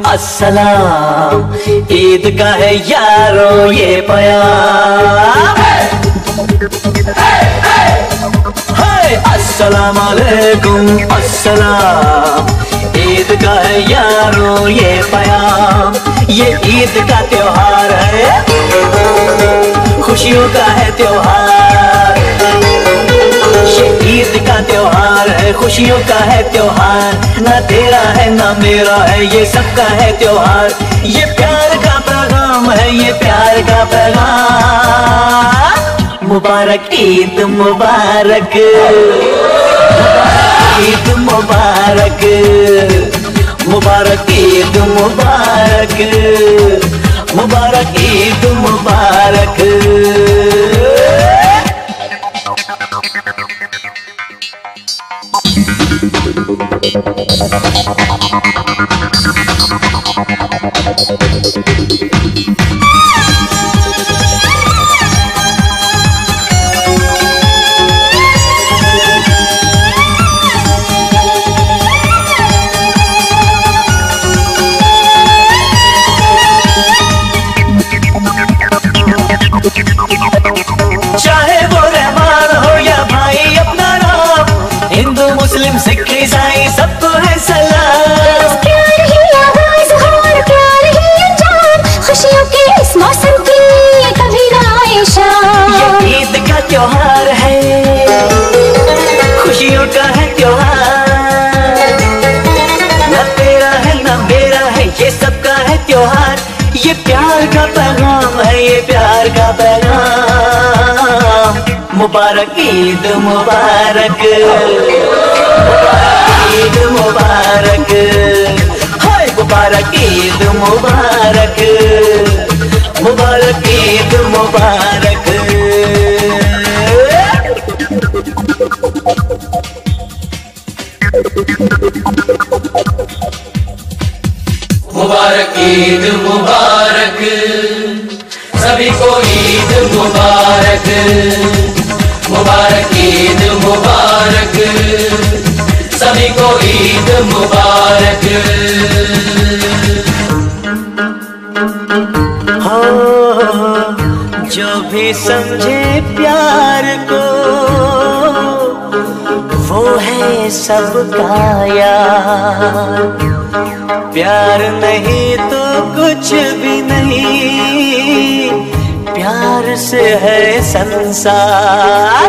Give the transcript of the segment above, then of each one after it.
अस्सलाम, ईद का है यारो ये प्यार। अस्सलाम वालेकुम, अस्सलाम, ईद का है यारो ये प्यार। ये ईद का त्योहार है, खुशियों का है त्योहार। ये ईद का त्योहार है, खुशियों का है त्योहार। ना तेरा है ना मेरा है, ये सबका है त्योहार। ये प्यार का पैगाम है, ये प्यार का पैगाम। मुबारक ईद मुबारक, ईद मुबारक, मुबारक ईद मुबारक, मुबारक ईद मुबारक। चाहे वो रहमान हो या भाई अपना नाम, हिंदू मुस्लिम सिख ईसाई सबको है सलाम। प्यार ही आगाज़ हो और प्यार ही अंजाम, खुशियों के इस मौसम की कभी ना आए शाम। ये ईद का त्योहार है, खुशियों का है त्योहार। ना तेरा है ना मेरा है, ये सबका है त्योहार। ये प्यार का पैगाम है, ये प्यार का पैगाम। मुबारक ईद मुबारक, मुबारक ईद मुबारक, हाय मुबारक ईद मुबारक, मुबारक ईद मुबारक। मुबारक ईद मुबारक, सभी को ईद मुबारक। मुबारक ईद मुबारक, सभी को ईद मुबारक। हो जो भी समझे प्यार को, वो है सबका यार। प्यार नहीं तो कुछ भी नहीं, प्यार से है संसार।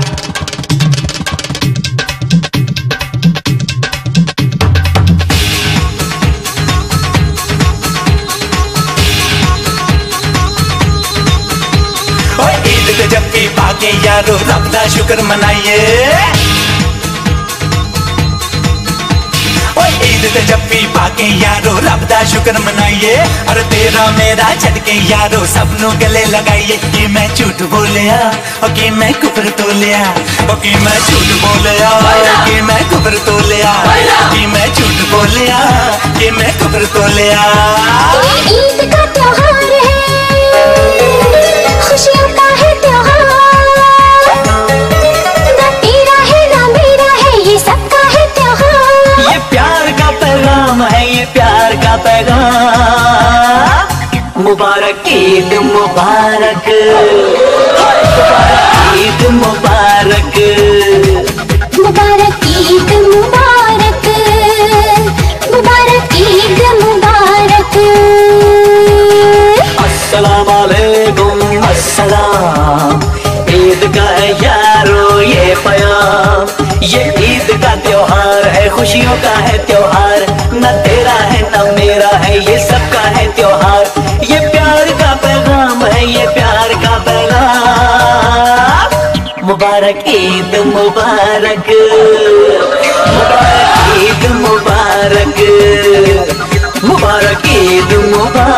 ईद पे जब भी पाके यारो रब दा शुक्र मनाइए। ईद ते जब भी पाके यारो रब दा शुक्र मनाइए। और तेरा मेरा छड़ के यारो सबनों गले लगाइए। कि मैं झूठ बोलिया और कि मैं कुफर तोलिया, और कि मैं झूठ बोलिया कि मैं कुफर तोलिया, कि मैं झूठ बोलिया कि मैं कुफर तोलिया। ईद का त्योहार है, खुशियों का है त्योहार। ना तेरा है ना मेरा है, ये सबका है त्योहार। ये प्यार का पैगाम है, ये प्यार का पैगाम। मुबारक ईद मुबारक, मुबारक ईद मुबारक, मुबारक ईद मुबारक, मुबारक ईद मुबारक। अस्सलाम वालेकुम, अस्सलाम, ईद का है यारो ये प्यार। ये ईद का त्योहार है, खुशियों का है त्योहार। न तेरा है न मेरा है, ये सबका है त्योहार। ये प्यार का पैगाम है, ये प्यार का पैगाम। मुबारक ईद मुबारक, मुबारक ईद मुबारक, मुबारक ईद मुबारक।